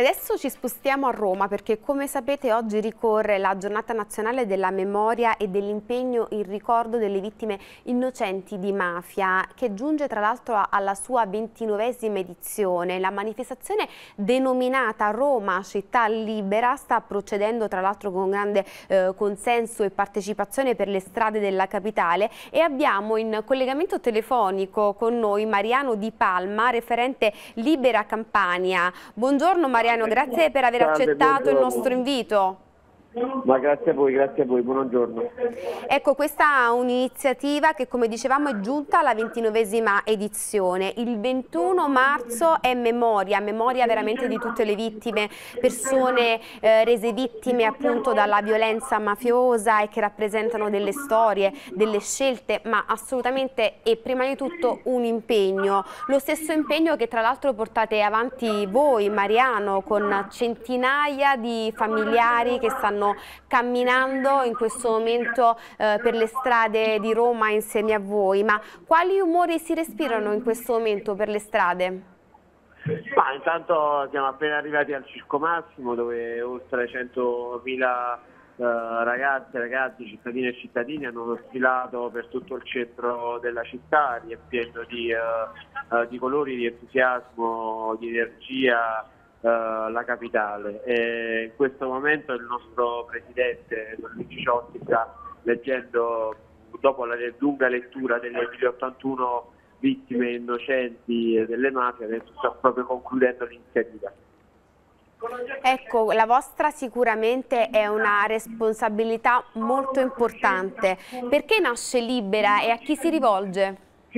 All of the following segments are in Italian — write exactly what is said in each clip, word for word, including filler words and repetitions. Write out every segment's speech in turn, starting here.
adesso ci spostiamo a Roma perché, come sapete, oggi ricorre la giornata nazionale della memoria e dell'impegno in ricordo delle vittime innocenti di mafia, che giunge tra l'altro alla sua ventinovesima edizione. La manifestazione, denominata Roma Città Libera, sta procedendo tra l'altro con grande eh, consenso e partecipazione per le strade della capitale, e abbiamo in collegamento telefonico con noi Mariano Di Palma, referente Libera Campania. Buongiorno Mariano, grazie per aver Salve, accettato buongiorno. il nostro invito. Ma grazie a voi, grazie a voi, buongiorno. Ecco, questa è un'iniziativa che, come dicevamo, è giunta alla ventinovesima edizione. Il ventuno marzo è memoria, memoria veramente di tutte le vittime, persone eh, rese vittime appunto dalla violenza mafiosa e che rappresentano delle storie, delle scelte, ma assolutamente e prima di tutto un impegno. Lo stesso impegno che tra l'altro portate avanti voi, Mariano, con centinaia di familiari che stanno camminando in questo momento eh, per le strade di Roma insieme a voi. Ma quali umori si respirano in questo momento per le strade? Ma intanto siamo appena arrivati al Circo Massimo, dove oltre centomila eh, ragazze, ragazzi, cittadine e cittadini hanno sfilato per tutto il centro della città, riempiendo di, eh, eh, di colori, di entusiasmo, di energia la capitale. E in questo momento il nostro presidente Don Luigi Ciotti sta leggendo, dopo la lunga lettura delle mille ottantuno vittime innocenti delle mafie, adesso sta proprio concludendo l'iniziativa. Ecco, la vostra sicuramente è una responsabilità molto importante. Perché nasce Libera e a chi si rivolge?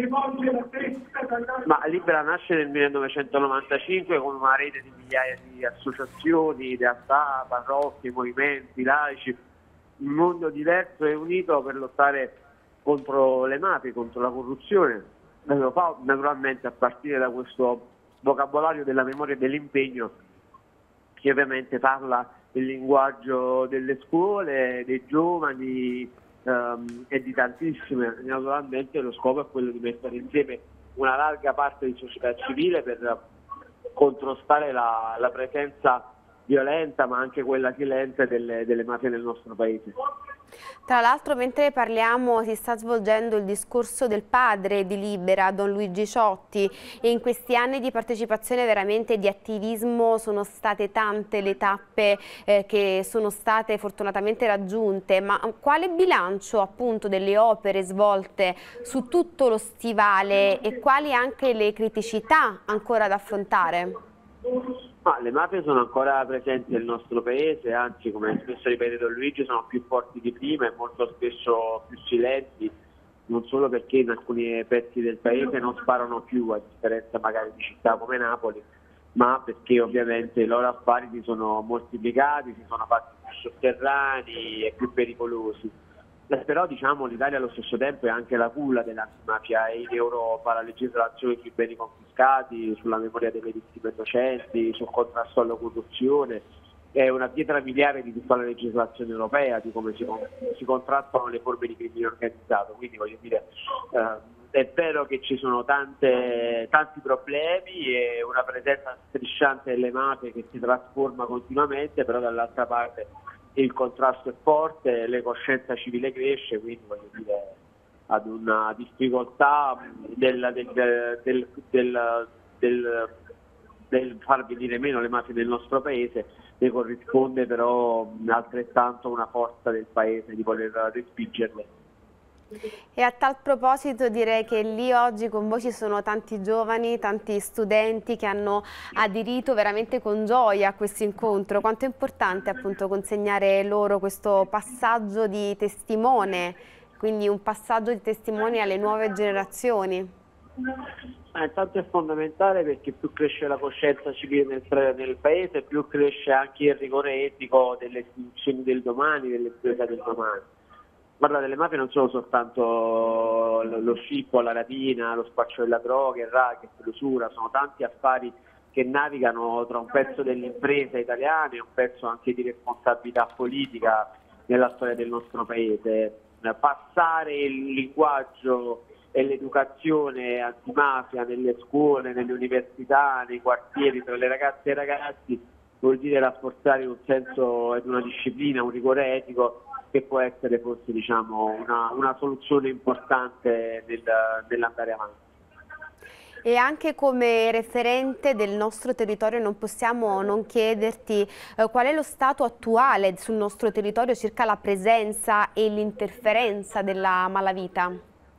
Ma Libera nasce nel millenovecentonovantacinque con una rete di migliaia di associazioni, realtà, parrocchie, movimenti, laici, un mondo diverso e unito per lottare contro le mafie, contro la corruzione. Lo fa naturalmente a partire da questo vocabolario della memoria e dell'impegno, che ovviamente parla il linguaggio delle scuole, dei giovani, Um, e di tantissime. Naturalmente lo scopo è quello di mettere insieme una larga parte di società civile per contrastare la, la presenza violenta ma anche quella silente delle, delle mafie nel nostro paese. Tra l'altro, mentre parliamo, si sta svolgendo il discorso del padre di Libera, Don Luigi Ciotti, e in questi anni di partecipazione veramente di attivismo sono state tante le tappe eh, che sono state fortunatamente raggiunte. Ma quale bilancio appunto delle opere svolte su tutto lo stivale e quali anche le criticità ancora da affrontare? Ma le mafie sono ancora presenti nel nostro paese, anzi, come spesso ripete Don Luigi, sono più forti di prima e molto spesso più silenti, non solo perché in alcuni pezzi del paese non sparano più, a differenza magari di città come Napoli, ma perché ovviamente i loro affari si sono moltiplicati, si sono fatti più sotterranei e più pericolosi. Però diciamo l'Italia allo stesso tempo è anche la culla dell'antimafia in Europa, la legislazione sui beni confiscati, sulla memoria delle vittime innocenti, sul contrasto alla corruzione, è una pietra miliare di tutta la legislazione europea, di come si, si contrastano le forme di crimine organizzato. Quindi voglio dire, eh, è vero che ci sono tante, tanti problemi e una presenza strisciante delle mafie che si trasforma continuamente, però dall'altra parte il contrasto è forte, la coscienza civile cresce, quindi voglio dire, ad una difficoltà del, del, del, del, del, del far venire meno le mafie nel nostro paese, ne corrisponde però altrettanto una forza del paese di voler respingerle. E a tal proposito direi che lì oggi con voi ci sono tanti giovani, tanti studenti che hanno aderito veramente con gioia a questo incontro. Quanto è importante appunto consegnare loro questo passaggio di testimone, quindi un passaggio di testimone alle nuove generazioni? Eh, intanto è fondamentale perché più cresce la coscienza civile nel, nel paese, più cresce anche il rigore etico delle istituzioni del domani, delle imprese del domani. Guardate, le mafie non sono soltanto lo scippo, la rapina, lo spaccio della droga, il racket, l'usura, sono tanti affari che navigano tra un pezzo dell'impresa italiana e un pezzo anche di responsabilità politica nella storia del nostro paese. Passare il linguaggio e l'educazione antimafia nelle scuole, nelle università, nei quartieri, tra le ragazze e i ragazzi vuol dire rafforzare un senso ed una disciplina, un rigore etico che può essere forse diciamo, una, una soluzione importante nel, nell'andare avanti. E anche come referente del nostro territorio non possiamo non chiederti eh, qual è lo stato attuale sul nostro territorio circa la presenza e l'interferenza della malavita.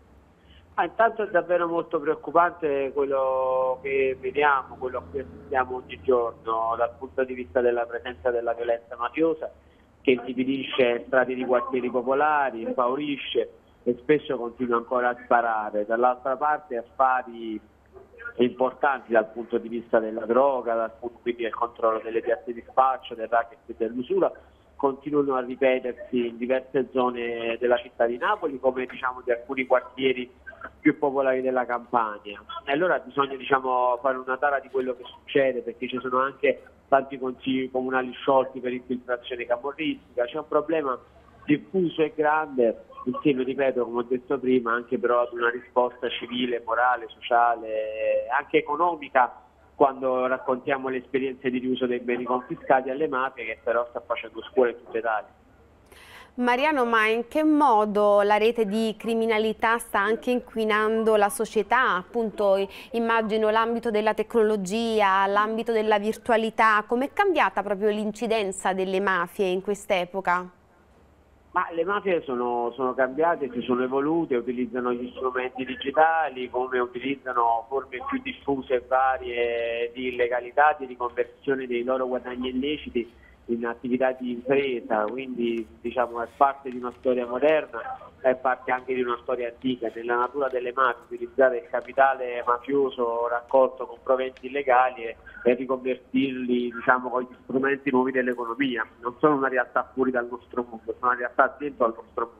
Ah, intanto è davvero molto preoccupante quello che vediamo, quello a cui assistiamo ogni giorno dal punto di vista della presenza della violenza mafiosa che intimidisce strati di quartieri popolari, impaurisce e spesso continua ancora a sparare. Dall'altra parte affari importanti dal punto di vista della droga, dal punto quindi del controllo delle piazze di spaccio, del racket e dell'usura, continuano a ripetersi in diverse zone della città di Napoli come diciamo di alcuni quartieri più popolari della Campania. E allora bisogna diciamo, fare una tara di quello che succede, perché ci sono anche tanti consigli comunali sciolti per infiltrazione camorristica, c'è un problema diffuso e grande, insieme, ripeto, come ho detto prima, anche però ad una risposta civile, morale, sociale, anche economica, quando raccontiamo le esperienze di riuso dei beni confiscati alle mafie, che però sta facendo scuola in tutta Italia. Mariano, ma in che modo la rete di criminalità sta anche inquinando la società? Appunto, immagino l'ambito della tecnologia, l'ambito della virtualità. Com'è cambiata proprio l'incidenza delle mafie in quest'epoca? Ma le mafie sono, sono cambiate, si sono evolute, utilizzano gli strumenti digitali, come utilizzano forme più diffuse e varie di illegalità, di riconversione dei loro guadagni illeciti in attività di impresa, quindi diciamo è parte di una storia moderna, è parte anche di una storia antica. Nella natura delle mafie utilizzare il capitale mafioso raccolto con proventi illegali e, e riconvertirli diciamo, con gli strumenti nuovi dell'economia. Non sono una realtà fuori dal nostro mondo, sono una realtà dentro al nostro mondo.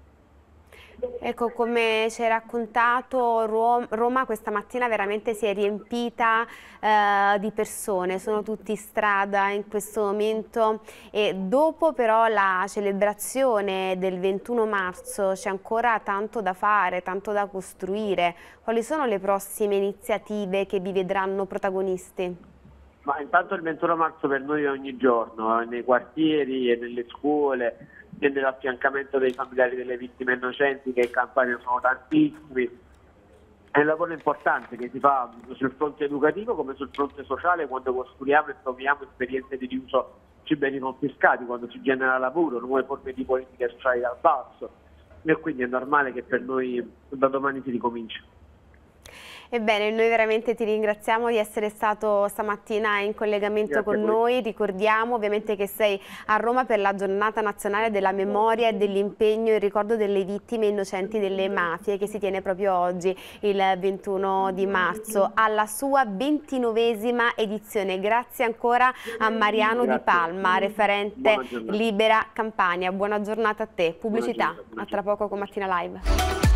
Ecco, come ci hai raccontato, Roma questa mattina veramente si è riempita eh, di persone, sono tutti in strada in questo momento e dopo però la celebrazione del ventuno marzo c'è ancora tanto da fare, tanto da costruire. Quali sono le prossime iniziative che vi vedranno protagonisti? Ma intanto il ventuno marzo per noi è ogni giorno, nei quartieri e nelle scuole, e nell'affiancamento dei familiari delle vittime innocenti, che in Campania sono tantissimi. È un lavoro importante che si fa sul fronte educativo come sul fronte sociale, quando costruiamo e proviamo esperienze di riuso sui beni confiscati, quando si genera lavoro, nuove forme di politiche sociali dal basso, e quindi è normale che per noi da domani si ricominci. Ebbene, noi veramente ti ringraziamo di essere stato stamattina in collegamento con noi. Ricordiamo ovviamente che sei a Roma per la giornata nazionale della memoria e dell'impegno in ricordo delle vittime innocenti delle mafie, che si tiene proprio oggi, il ventuno di marzo, alla sua ventinovesima edizione. Grazie ancora a Mariano Di Palma, referente Libera Campania. Buona giornata a te. Pubblicità, a tra poco con Mattina Live.